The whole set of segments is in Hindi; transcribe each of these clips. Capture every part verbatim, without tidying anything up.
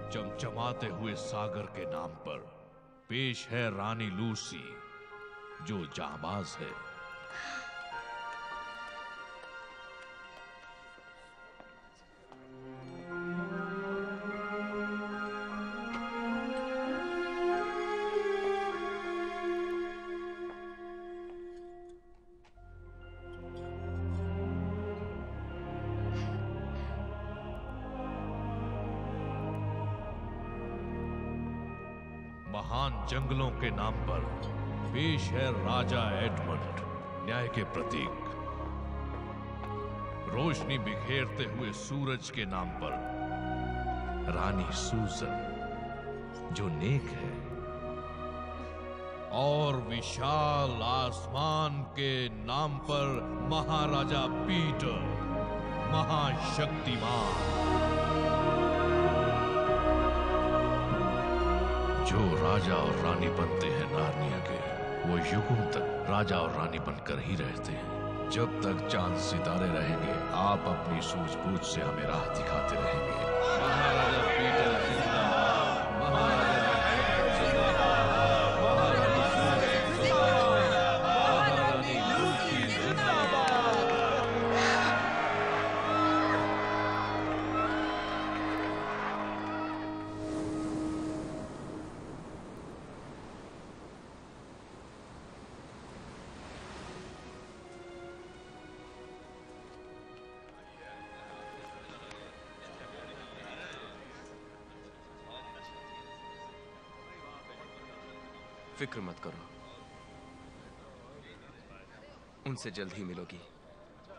चमचमाते हुए सागर के नाम पर पेश है रानी लूसी, जो जांबाज है। महान जंगलों के नाम पर पेश है राजा एडमंड, न्याय के प्रतीक। रोशनी बिखेरते हुए सूरज के नाम पर रानी सूजन, जो नेक है। और विशाल आसमान के नाम पर महाराजा पीटर, महाशक्तिमान। जो राजा और रानी बनते हैं नार्निया के, वो युगों तक राजा और रानी बनकर ही रहते हैं। जब तक चांद सितारे रहेंगे, आप अपनी सूझबूझ से हमें राह दिखाते रहेंगे। महाराजा पीटर जिंदाबाद, महाराजा जिंदाबाद, महारानी जिंदाबाद, महारानी लूसी जिंदाबाद। फिक्र मत करो, उनसे जल्द ही मिलोगी।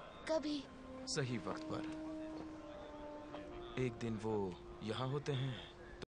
कभी? सही वक्त पर। एक दिन वो यहाँ होते हैं